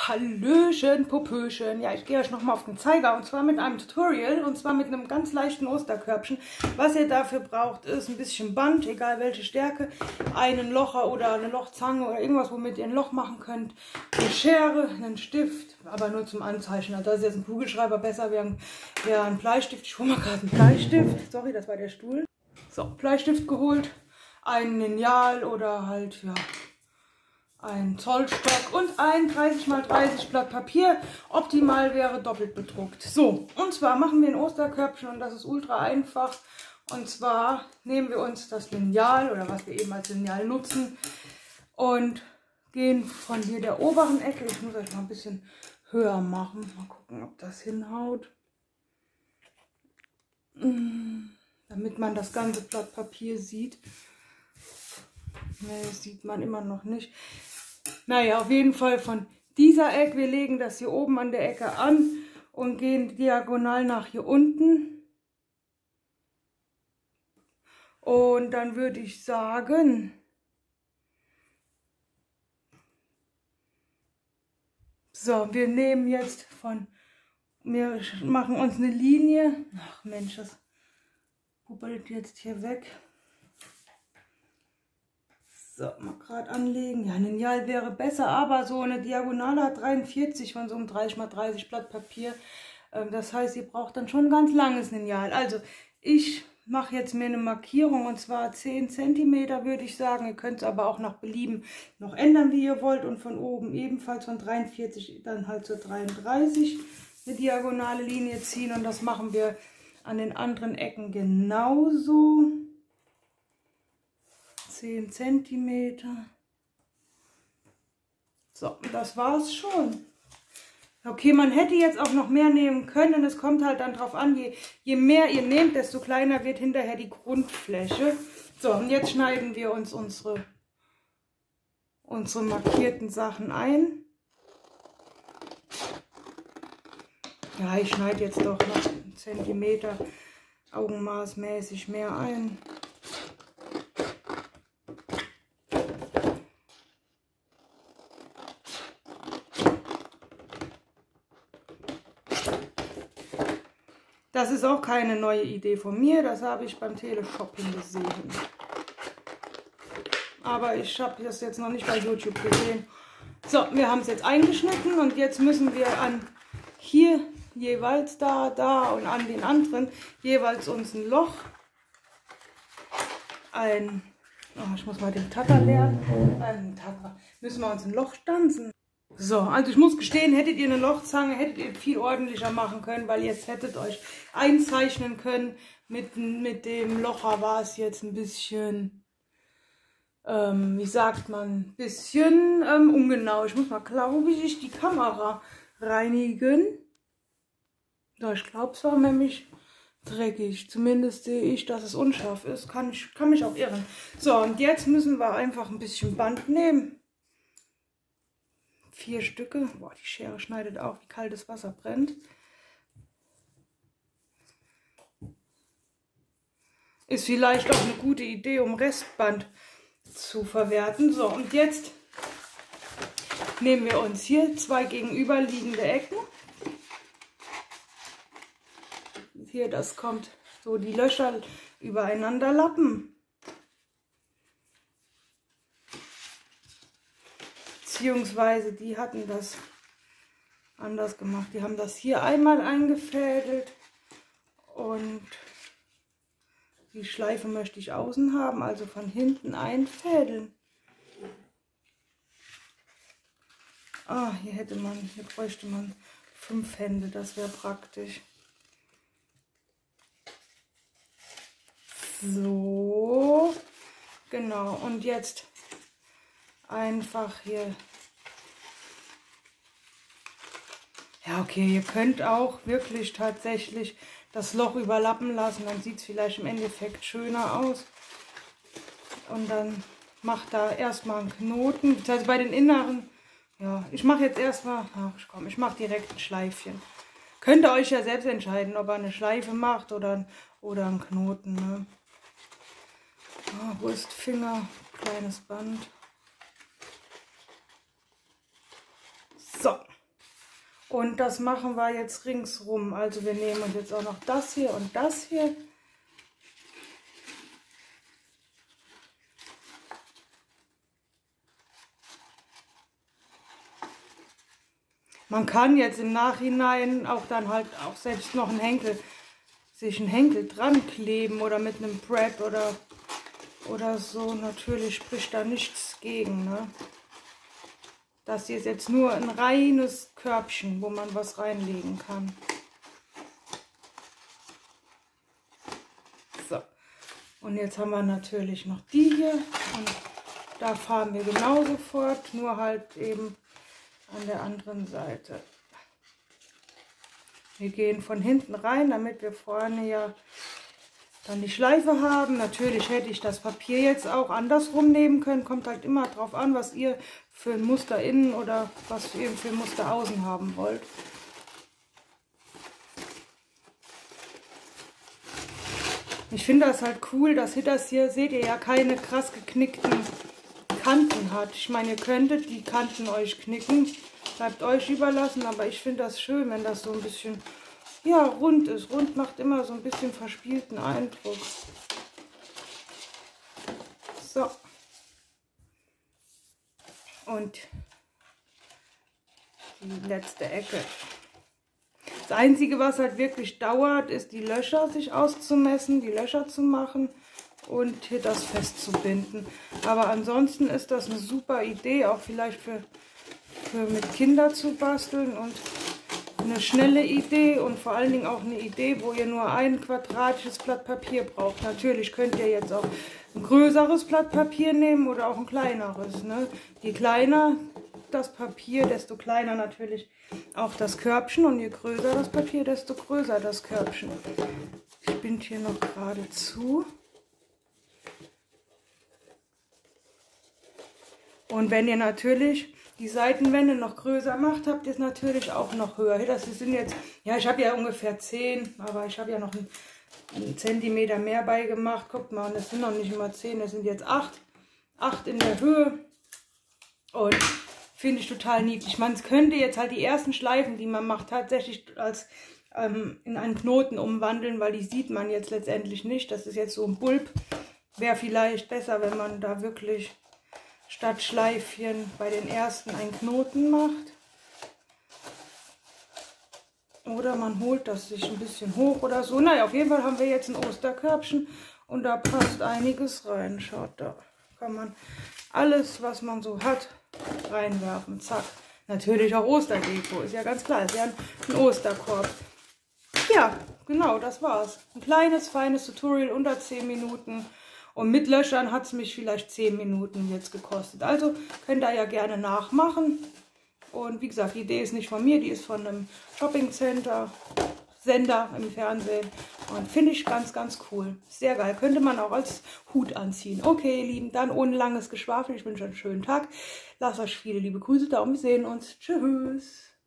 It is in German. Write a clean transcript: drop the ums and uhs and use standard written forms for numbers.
Hallöchen, Popöchen. Ja, ich gehe euch nochmal auf den Zeiger und zwar mit einem Tutorial und zwar mit einem ganz leichten Osterkörbchen. Was ihr dafür braucht, ist ein bisschen Band, egal welche Stärke, einen Locher oder eine Lochzange oder irgendwas, womit ihr ein Loch machen könnt, eine Schere, einen Stift, aber nur zum Anzeichnen. Also das ist jetzt ein Kugelschreiber, besser wäre ein Bleistift. Ich hole mal gerade einen Bleistift. Sorry, das war der Stuhl. So, Bleistift geholt, ein Lineal oder halt, ja, ein Zollstock und ein 30×30 Blatt Papier. Optimal wäre doppelt bedruckt. So, und zwar machen wir ein Osterkörbchen und das ist ultra einfach. Und zwar nehmen wir uns das Lineal oder was wir eben als Lineal nutzen und gehen von hier der oberen Ecke. Ich muss euch mal ein bisschen höher machen. Mal gucken, ob das hinhaut. Damit man das ganze Blatt Papier sieht. Ne, das sieht man immer noch nicht. Naja, auf jeden Fall von dieser Ecke. Wir legen das hier oben an der Ecke an und gehen diagonal nach hier unten. Und dann würde ich sagen, so, wir nehmen jetzt wir machen uns eine Linie. Ach Mensch, das bubbelt jetzt hier weg. So, mal gerade anlegen. Ja, ein Lineal wäre besser, aber so eine Diagonale hat 43 von so einem 30×30 Blatt Papier. Das heißt, ihr braucht dann schon ein ganz langes Lineal. Also, ich mache jetzt mir eine Markierung und zwar 10 cm würde ich sagen. Ihr könnt es aber auch nach Belieben noch ändern, wie ihr wollt. Und von oben ebenfalls von 43 dann halt zur 33 eine diagonale Linie ziehen. Und das machen wir an den anderen Ecken genauso. 10 cm. So, das war's schon. Okay, man hätte jetzt auch noch mehr nehmen können. Es kommt halt dann drauf an, je mehr ihr nehmt, desto kleiner wird hinterher die Grundfläche. So, und jetzt schneiden wir uns unsere markierten Sachen ein. Ja, ich schneide jetzt doch noch einen Zentimeter augenmaßmäßig mehr ein. Das ist auch keine neue Idee von mir, das habe ich beim Teleshopping gesehen. Aber ich habe das jetzt noch nicht bei YouTube gesehen. So, wir haben es jetzt eingeschnitten und jetzt müssen wir an hier jeweils da und an den anderen jeweils uns ein Loch, ich muss mal den Tacker lernen, müssen wir uns ein Loch stanzen. So, also ich muss gestehen, hättet ihr eine Lochzange, hättet ihr viel ordentlicher machen können, weil ihr jetzt hättet euch einzeichnen können. Mit dem Locher war es jetzt ein bisschen, wie sagt man, ein bisschen ungenau. Ich muss mal, glaube ich, die Kamera reinigen. So, ich glaube, es war nämlich dreckig. Zumindest sehe ich, dass es unscharf ist. Kann mich auch irren. So, und jetzt müssen wir einfach ein bisschen Band nehmen. 4 Stücke. Boah, die Schere schneidet auch, wie kaltes Wasser brennt. Ist vielleicht auch eine gute Idee, um Restband zu verwerten. So, und jetzt nehmen wir uns hier 2 gegenüberliegende Ecken. Hier, das kommt so, die Löcher übereinander lappen. Beziehungsweise die hatten das anders gemacht. Die haben das hier einmal eingefädelt und die Schleife möchte ich außen haben, also von hinten einfädeln. Ah, hier bräuchte man 5 Hände, das wäre praktisch. So, genau, und jetzt einfach hier. Ja, okay, ihr könnt auch wirklich tatsächlich das Loch überlappen lassen, dann sieht es vielleicht im Endeffekt schöner aus. Und dann macht da erstmal einen Knoten, also bei den inneren, ja, ich mache jetzt erstmal, ich mache direkt ein Schleifchen. Könnt ihr euch ja selbst entscheiden, ob ihr eine Schleife macht oder einen Knoten. Ne? Wo ist Finger? Kleines Band. So, Und das machen wir jetzt ringsrum. Also wir nehmen uns jetzt auch noch das hier und das hier. Man kann jetzt im Nachhinein auch dann halt auch selbst noch sich einen Henkel dran kleben oder mit einem Brad oder so. Natürlich spricht da nichts gegen, ne? Das hier ist jetzt nur ein reines Körbchen, wo man was reinlegen kann. So, und jetzt haben wir natürlich noch die hier. Und da fahren wir genauso fort, nur halt eben an der anderen Seite. Wir gehen von hinten rein, damit wir vorne ja dann die Schleife haben. Natürlich hätte ich das Papier jetzt auch andersrum nehmen können. Kommt halt immer drauf an, was ihr für ein Muster innen oder was ihr für ein Muster außen haben wollt. Ich finde das halt cool, dass das hier, seht ihr ja, keine krass geknickten Kanten hat. Ich meine, ihr könntet die Kanten euch knicken, bleibt euch überlassen, aber ich finde das schön, wenn das so ein bisschen, ja, rund ist. Rund macht immer so ein bisschen verspielten Eindruck. So. Und die letzte Ecke. Das Einzige, was halt wirklich dauert, ist die Löcher sich auszumessen, die Löcher zu machen und hier das festzubinden. Aber ansonsten ist das eine super Idee, auch vielleicht für mit Kindern zu basteln und eine schnelle Idee und vor allen Dingen auch eine Idee, wo ihr nur ein quadratisches Blatt Papier braucht. Natürlich könnt ihr jetzt auch ein größeres Blatt Papier nehmen oder auch ein kleineres, ne? Je kleiner das Papier, desto kleiner natürlich auch das Körbchen und je größer das Papier, desto größer das Körbchen. Ich binde hier noch gerade zu. Und wenn ihr natürlich die Seitenwände noch größer macht, habt ihr es natürlich auch noch höher. Das sind jetzt, ja, ich habe ja ungefähr 10, aber ich habe ja noch einen Zentimeter mehr beigemacht. Guckt mal, und das sind noch nicht immer 10, das sind jetzt 8. 8 in der Höhe. Und finde ich total niedlich. Man könnte jetzt halt die ersten Schleifen, die man macht, tatsächlich als in einen Knoten umwandeln, weil die sieht man jetzt letztendlich nicht. Das ist jetzt so ein Bulb. Wäre vielleicht besser, wenn man da wirklich statt Schleifchen bei den ersten einen Knoten macht. Oder man holt das sich ein bisschen hoch oder so. Naja, auf jeden Fall haben wir jetzt ein Osterkörbchen und da passt einiges rein. Schaut, da kann man alles, was man so hat, reinwerfen. Zack. Natürlich auch Osterdeko, ist ja ganz klar. Ist ja ein Osterkorb. Ja, genau, das war's. Ein kleines, feines Tutorial unter 10 Minuten. Und mit Löchern hat es mich vielleicht 10 Minuten jetzt gekostet. Also könnt ihr ja gerne nachmachen. Und wie gesagt, die Idee ist nicht von mir, die ist von einem Shopping-Center, Sender im Fernsehen. Und finde ich ganz, ganz cool. Sehr geil. Könnte man auch als Hut anziehen. Okay, ihr Lieben, dann ohne langes Geschwafel. Ich wünsche euch einen schönen Tag. Lasst euch viele liebe Grüße da und wir sehen uns. Tschüss.